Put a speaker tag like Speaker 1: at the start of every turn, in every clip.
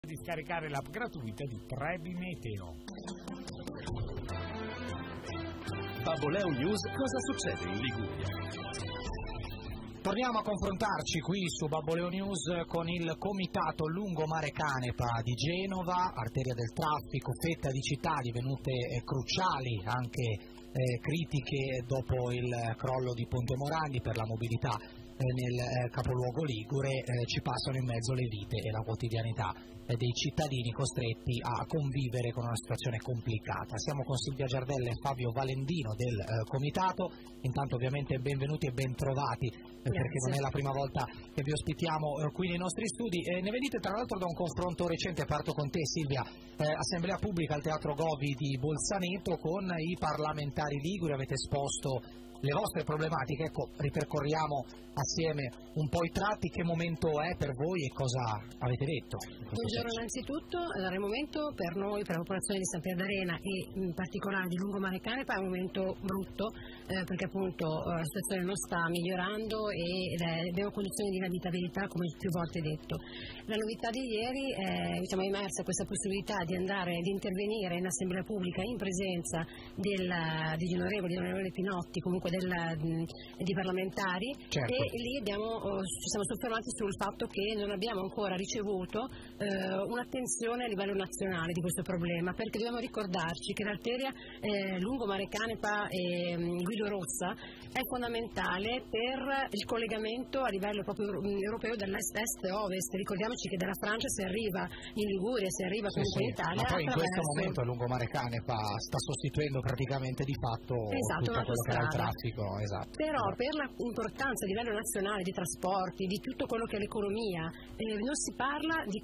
Speaker 1: Di scaricare l'app gratuita di Trebi Meteo.
Speaker 2: Babboleo News, cosa succede in Liguria?
Speaker 3: Torniamo a confrontarci qui su Babboleo News con il comitato Lungomare Canepa di Genova, arteria del traffico, fetta di città divenute cruciali, anche critiche dopo il crollo di Ponte Morandi per la mobilità nel capoluogo ligure. Ci passano in mezzo le vite e la quotidianità dei cittadini costretti a convivere con una situazione complicata. Siamo con Silvia Giardella e Fabio Valendino del comitato. Intanto ovviamente benvenuti e bentrovati, perché non è la prima volta che vi ospitiamo qui nei nostri studi. Ne venite tra l'altro da un confronto recente, parto con te Silvia, assemblea pubblica al Teatro Govi di Bolzaneto con i parlamentari liguri, avete esposto le vostre problematiche. Ecco, ripercorriamo assieme un po' i tratti. Che momento è per voi e cosa avete detto?
Speaker 4: Buongiorno innanzitutto. Allora, il momento per noi, per la popolazione di San Pier d'Arena e in particolare di Lungomare Canepa, è un momento brutto, perché appunto la situazione non sta migliorando e abbiamo condizioni di inabitabilità, come più volte detto. La novità di ieri è emersa questa possibilità di intervenire in assemblea pubblica in presenza degli onorevoli Pinotti, comunque di parlamentari,
Speaker 3: certo.
Speaker 4: E lì ci siamo soffermati sul fatto che non abbiamo ancora ricevuto un'attenzione a livello nazionale di questo problema, perché dobbiamo ricordarci che l'arteria Lungomare Canepa e Guido Rossa è fondamentale per il collegamento a livello proprio europeo dell'est e ovest. Ricordiamoci che dalla Francia si arriva in Liguria, si arriva comunque in Italia.
Speaker 3: Ma poi in questo momento il Lungomare Canepa sta sostituendo praticamente di fatto tutto quello che era il traffico. Esatto.
Speaker 4: Però per l'importanza a livello nazionale di trasporti, di tutto quello che è l'economia, non si parla di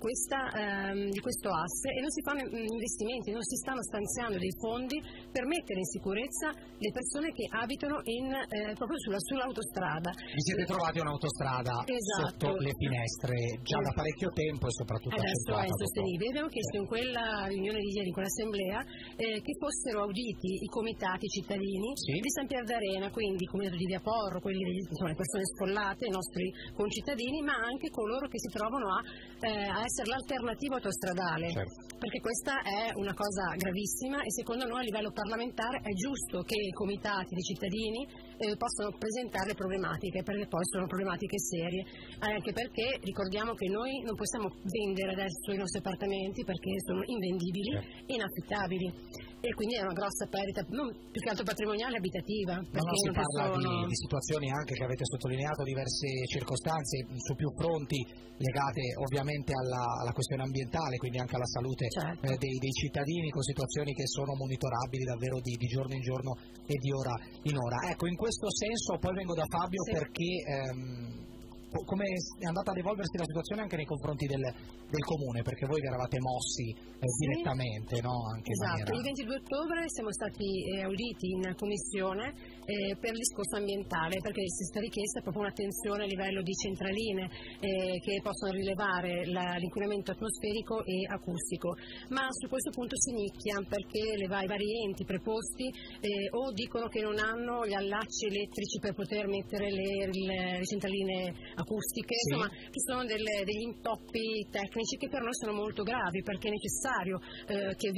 Speaker 4: questo asse e non si fanno investimenti, non si stanno stanziando dei fondi per mettere in sicurezza le persone che abitano proprio sull'autostrada.
Speaker 3: Vi siete trovati un'autostrada, esatto, sotto le finestre già da parecchio tempo e soprattutto
Speaker 4: adesso è insostenibile. Abbiamo chiesto in quella riunione di ieri, in quell'assemblea, che fossero auditi i comitati cittadini di San Pier d'Arena, quindi il comitato di Via Porro, quelli le persone sfollate, i nostri concittadini, ma anche coloro che si trovano a essere l'alternativa autostradale, perché questa è una cosa gravissima e secondo noi a livello parlamentare è giusto che i comitati di cittadini possano presentare le problematiche, perché poi sono problematiche serie, anche perché ricordiamo che noi non possiamo vendere adesso i nostri appartamenti perché sono invendibili e inaffittabili, e quindi è una grossa perdita, non più che altro patrimoniale, abitativa.
Speaker 3: Si parla di situazioni anche che avete sottolineato, diverse circostanze su più fronti legate ovviamente alla questione ambientale, quindi anche alla salute dei cittadini, con situazioni che sono monitorabili davvero di giorno in giorno e di ora in ora. Ecco, in questo senso poi vengo da Fabio perché come è andata ad evolversi la situazione anche nei confronti del comune, perché voi vi eravate mossi direttamente, no? Anche
Speaker 4: esatto, il 22 ottobre siamo stati auditi in commissione per il discorso ambientale, perché si è stata richiesta proprio un'attenzione a livello di centraline che possono rilevare l'inquinamento atmosferico e acustico, ma su questo punto si nicchia perché i vari enti preposti o dicono che non hanno gli allacci elettrici per poter mettere le centraline acustiche, insomma ci sono degli intoppi tecnici che per noi sono molto gravi, perché è necessario che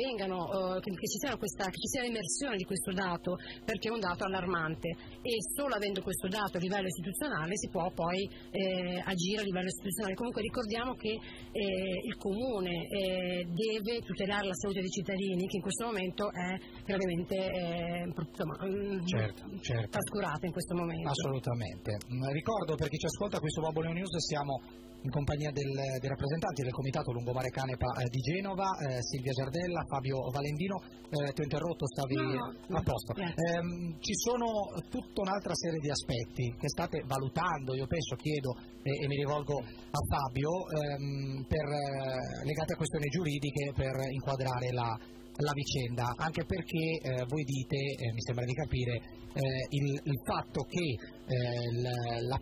Speaker 4: ci sia l'emersione di questo dato, perché è un dato allarmante e solo avendo questo dato a livello istituzionale si può poi agire a livello istituzionale. Comunque ricordiamo che il comune deve tutelare la salute dei cittadini, che in questo momento è gravemente trascurata in questo momento.
Speaker 3: Assolutamente. Ricordo per chi ci ascolta qui su Babboleo News siamo in compagnia dei rappresentanti del comitato Lungomare Canepa di Genova, Silvia Giardella, Fabio Valendino. Ti ho interrotto, stavi a posto. Ci sono tutta un'altra serie di aspetti che state valutando, io chiedo e mi rivolgo a Fabio, legati a questioni giuridiche per inquadrare la vicenda, anche perché voi dite, mi sembra di capire, il fatto che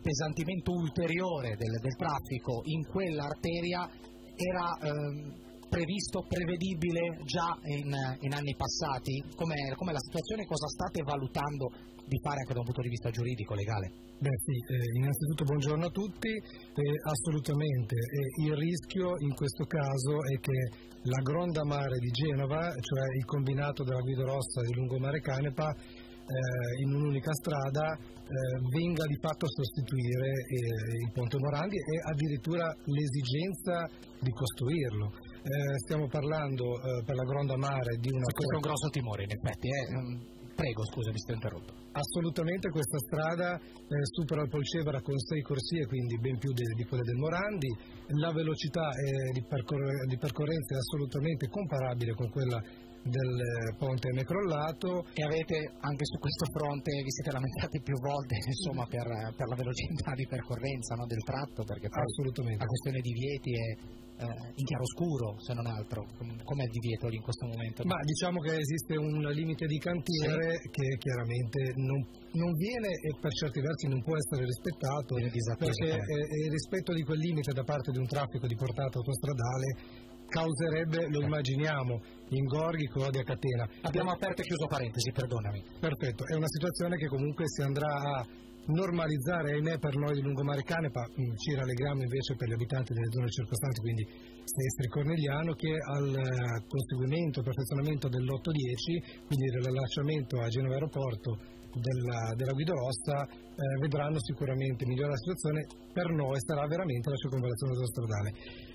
Speaker 3: l'appesantimento ulteriore del traffico in quell'arteria era previsto, prevedibile già in anni passati? Com'è la situazione? Cosa state valutando di fare anche da un punto di vista giuridico, legale?
Speaker 5: Beh sì, innanzitutto buongiorno a tutti. Assolutamente, il rischio in questo caso è che la Gronda Mare di Genova, cioè il combinato della Guido Rossa e di Lungomare Canepa, in un'unica strada venga di fatto a sostituire il Ponte Morandi e addirittura l'esigenza di costruirlo. Stiamo parlando per la Gronda Mare di una...
Speaker 3: Questo è un grosso timore in effetti, Prego, scusa, mi sto interrotto.
Speaker 5: Assolutamente questa strada supera il Polcevera con 6 corsie, quindi ben più di quelle del Morandi. La velocità di percorrenza è assolutamente comparabile con quella del ponte necrollato.
Speaker 3: E avete anche su questo fronte, vi siete lamentati più volte insomma per la velocità di percorrenza, no, del tratto, perché poi
Speaker 5: assolutamente
Speaker 3: la questione di vieti è in chiaroscuro, se non altro. Com'è il divieto lì in questo momento?
Speaker 5: Ma diciamo che esiste un limite di cantiere che chiaramente non viene e per certi versi non può essere rispettato, perché il rispetto di quel limite da parte di un traffico di portata autostradale causerebbe, lo immaginiamo, ingorghi, codi a catena.
Speaker 3: Abbiamo aperto e chiuso parentesi, perdonami.
Speaker 5: Perfetto, è una situazione che comunque si andrà a normalizzare, ahimè, per noi di Lungomare Canepa. Ci rallegriamo invece per gli abitanti delle zone circostanti, quindi Sestri Cornigliano, che al conseguimento e perfezionamento dell'8-10, quindi dell'allacciamento a Genova Aeroporto della Guido Rossa, vedranno sicuramente migliorare la situazione. Per noi sarà veramente la circonvallazione autostradale.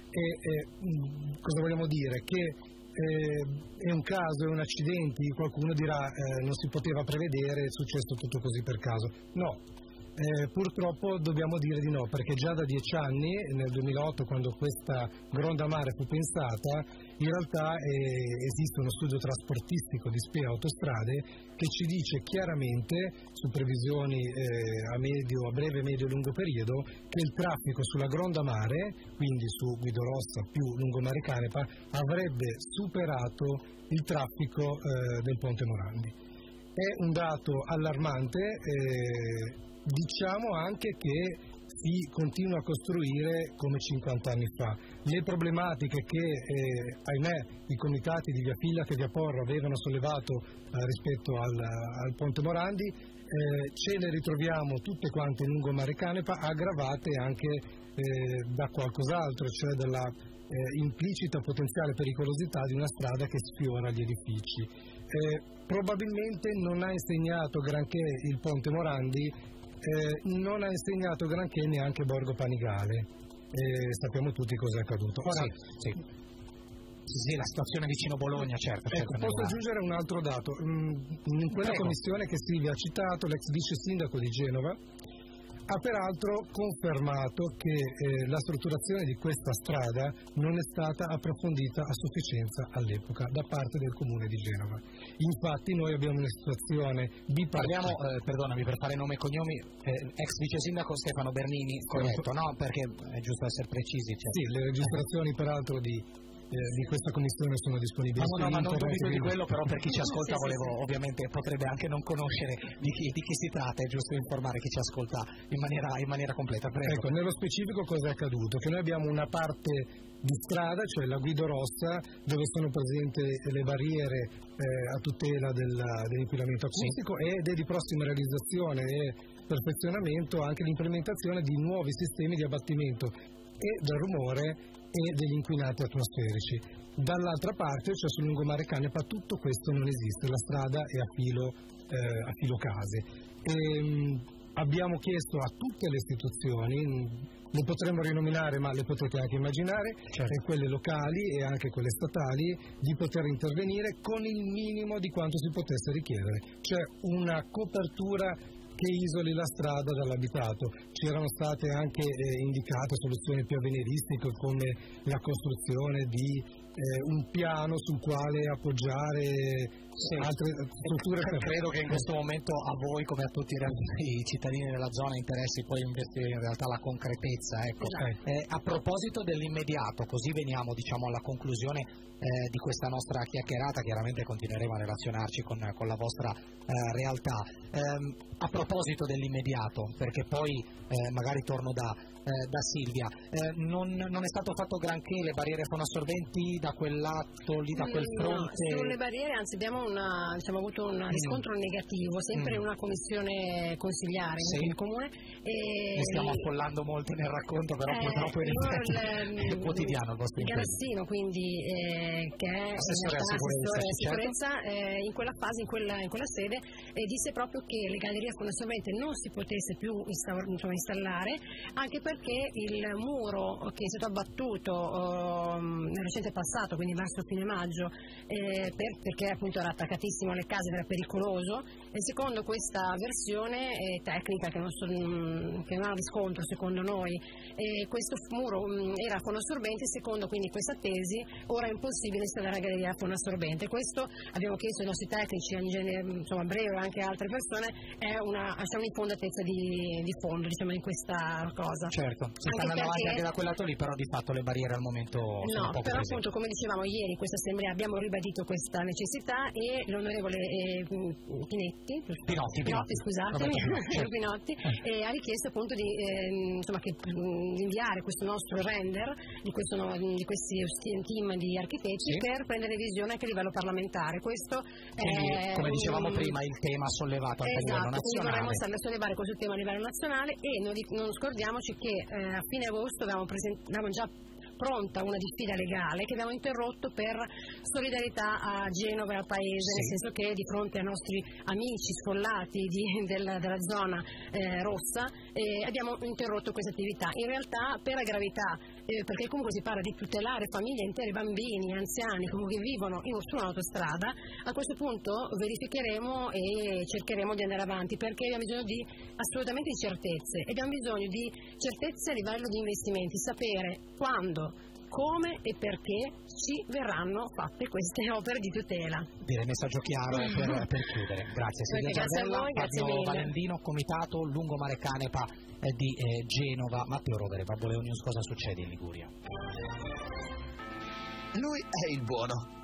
Speaker 5: Cosa vogliamo dire? Che è un caso, è un accidente, qualcuno dirà non si poteva prevedere, è successo tutto così per caso. No, purtroppo dobbiamo dire di no, perché già da 10 anni, nel 2008, quando questa Gronda Mare fu pensata, in realtà esiste uno studio trasportistico di SPEA Autostrade che ci dice chiaramente, su previsioni a breve, medio e lungo periodo, che il traffico sulla Gronda Mare, quindi su Guido Rossa più Lungomare Canepa, avrebbe superato il traffico del Ponte Morandi. È un dato allarmante. Diciamo anche che si continua a costruire come 50 anni fa. Le problematiche che, ahimè, i comitati di Via Fillak e Via Porro avevano sollevato rispetto al Ponte Morandi, ce le ritroviamo tutte quante in Lungomare Canepa, aggravate anche da qualcos'altro, cioè dalla implicita potenziale pericolosità di una strada che sfiora gli edifici. Probabilmente non ha insegnato granché il Ponte Morandi, non ha insegnato granché neanche Borgo Panigale. Sappiamo tutti cosa è accaduto. Ora,
Speaker 3: sì, la situazione vicino Bologna, certo.
Speaker 5: Posso aggiungere un altro dato. In quella commissione che Silvia ha citato, l'ex vice sindaco di Genova ha peraltro confermato che la strutturazione di questa strada non è stata approfondita a sufficienza all'epoca da parte del comune di Genova. Infatti noi abbiamo una situazione bipartita.
Speaker 3: Parliamo, perdonami, per fare nome e cognomi, ex vice sindaco Stefano Bernini, corretto, no? Perché è giusto essere precisi. Cioè.
Speaker 5: Sì, le registrazioni peraltro di questa commissione sono disponibili.
Speaker 3: Ma non dubito di quello, però per chi ci ascolta ovviamente potrebbe anche non conoscere di chi si tratta, è giusto informare chi ci ascolta in maniera completa. Prego.
Speaker 5: Ecco, nello specifico cosa è accaduto? Che noi abbiamo una parte di strada, cioè la Guido Rossa, dove sono presenti le barriere a tutela dell'inquinamento acustico, ed è di prossima realizzazione e perfezionamento anche l'implementazione di nuovi sistemi di abbattimento e del rumore e degli inquinati atmosferici. Dall'altra parte, cioè sul Lungomare Canepa, tutto questo non esiste, la strada è a filo case. Abbiamo chiesto a tutte le istituzioni, le potremmo rinominare ma le potete anche immaginare, certo, quelle locali e anche quelle statali, di poter intervenire con il minimo di quanto si potesse richiedere, cioè una copertura che isoli la strada dall'abitato. C'erano state anche indicate soluzioni più avveniristiche, come la costruzione di un piano sul quale appoggiare altre strutture.
Speaker 3: Credo che in questo momento a voi, come a tutti i cittadini della zona, interessi poi investire in realtà la concretezza. Ecco. A proposito dell'immediato, così veniamo alla conclusione di questa nostra chiacchierata. Chiaramente continueremo a relazionarci con la vostra realtà. A proposito proposito dell'immediato, perché poi magari torno da Silvia, non è stato fatto granché, le barriere fonoassorbenti da quel lato lì, da quel fronte?
Speaker 4: No, sulle barriere anzi abbiamo avuto un riscontro negativo, sempre in una commissione consigliare in comune.
Speaker 3: Ne stiamo affollando molto nel racconto, però purtroppo è quotidiano il vostro impegno.
Speaker 4: Garassino, quindi, che è
Speaker 3: assessore alla
Speaker 4: sicurezza, in quella fase, in quella sede, disse proprio che le gallerie fonoassorbente non si potesse più installare, anche perché il muro che è stato abbattuto nel recente passato, quindi verso fine maggio, perché appunto era attaccatissimo alle case, era pericoloso, e secondo questa versione tecnica che non ha riscontro secondo noi, questo muro era fonoassorbente, secondo quindi questa tesi ora è impossibile installare la galleria fonoassorbente. Questo abbiamo chiesto ai nostri tecnici, insomma Breu e anche altre persone, c'è un'infondatezza di fondo, diciamo, in questa cosa.
Speaker 3: Certo, si sta andando avanti anche da quel lato lì, però di fatto le barriere al momento sono poco
Speaker 4: però
Speaker 3: presenti.
Speaker 4: appunto, come dicevamo ieri in questa assemblea, abbiamo ribadito questa necessità e l'onorevole Pinotti ha richiesto appunto di inviare questo nostro render di questi team di architetti per prendere visione anche a livello parlamentare. Questo è,
Speaker 3: come dicevamo prima, il tema sollevato anche a livello nazionale.
Speaker 4: Vorremmo sollevare questo tema a livello nazionale, e non scordiamoci che a fine agosto avevamo già pronta una diffida legale che abbiamo interrotto per solidarietà a Genova e al paese, nel senso che di fronte ai nostri amici sfollati della zona rossa abbiamo interrotto questa attività. In realtà, per la gravità, perché comunque si parla di tutelare famiglie intere, bambini, anziani comunque che vivono su un'autostrada, a questo punto verificheremo e cercheremo di andare avanti, perché abbiamo bisogno assolutamente di certezze, e abbiamo bisogno di certezze a livello di investimenti, sapere quando, come e perché ci verranno fatte queste opere di tutela.
Speaker 3: Direi messaggio chiaro per chiudere. Grazie Silvia Giardella, Fabio Valendino, Comitato Lungomare Canepa di Genova. Matteo Rovere, Babboleo News, cosa succede in Liguria?
Speaker 2: Lui è il buono.